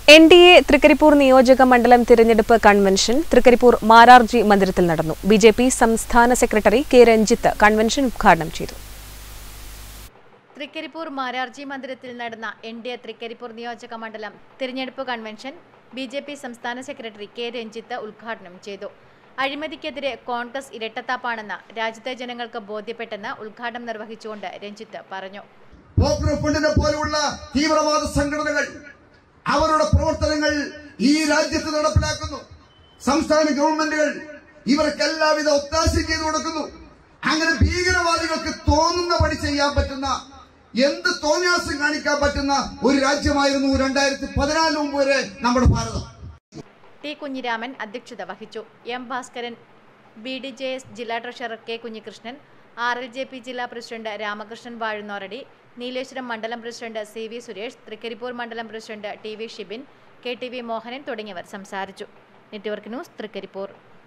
NDA Trikaripur നിയോജക മണ്ഡലം തിരഞ്ഞെടുപ്പ് കൺവെൻഷൻ തൃക്കരിപ്പൂർ മാരാർജി മന്ദിരത്തിൽ നടന്നു. BJP സംസ്ഥാന സെക്രട്ടറി കെ രഞ്ജിത്ത് കൺവെൻഷൻ ഉദ്ഘാടനം ചെയ്തു. തൃക്കരിപ്പൂർ മാരാർജി മന്ദിരത്തിൽ നടന്ന NDA തൃക്കരിപ്പൂർ നിയോജക മണ്ഡലം തിരഞ്ഞെടുപ്പ് കൺവെൻഷൻ BJP സംസ്ഥാന സെക്രട്ടറി കെ രഞ്ജിത്ത് ഉദ്ഘാടനം ചെയ്തു. അഴിമതിക്കെതിരെ കോൺഗ്രസ് ഇരട്ടത്താപ്പാണെന്ന് രാജ്യത്തെ ജനങ്ങൾക്ക് ബോധ്യപ്പെട്ടെന്ന് ഉദ്ഘാടനം നിർവഹിച്ചുകൊണ്ട് രഞ്ജിത്ത് പറഞ്ഞു. പോലുള്ള തീവ്രവാദ സംഘടനകൾ അവരുടെ പ്രവർത്തനങ്ങൾ ഈ രാജ്യത്ത് നടപ്പിലാക്കുന്നു. സംസ്ഥാന ഗവൺമെന്റുകൾ ഇവർക്ക് എല്ലാവിധ ഒത്താശയും ചെയ്തു കൊടുക്കുന്നു. അങ്ങനെ ഭീകരവാദികൾക്ക് തോന്നുന്ന പണി ചെയ്യാൻ പറ്റുന്ന, എന്ത് തോന്നിയാസം കാണിക്കാൻ പറ്റുന്ന ഒരു രാജ്യമായിരുന്നു 2014 മുമ്പ് വരെ നമ്മുടെ ഭാരതം. ടി കുഞ്ഞിരാമൻ അധ്യക്ഷത വഹിച്ചു. M ഭാസ്കരൻ, BDJS ജില്ലാ ട്രഷറർ കെ കുഞ്ഞികൃഷ്ണൻ, RLJP ജില്ലാ പ്രസിഡന്റ് രാമകൃഷ്ണൻ വാഴുന്നോരടി, നീലേശ്വരം മണ്ഡലം പ്രസിഡന്റ് CV സുരേഷ്, തൃക്കരിപ്പൂർ മണ്ഡലം president TV Shibin, KTV Mohanan തുടങ്ങിയവർ സംസാരിച്ചു. Network news, Trikaripur.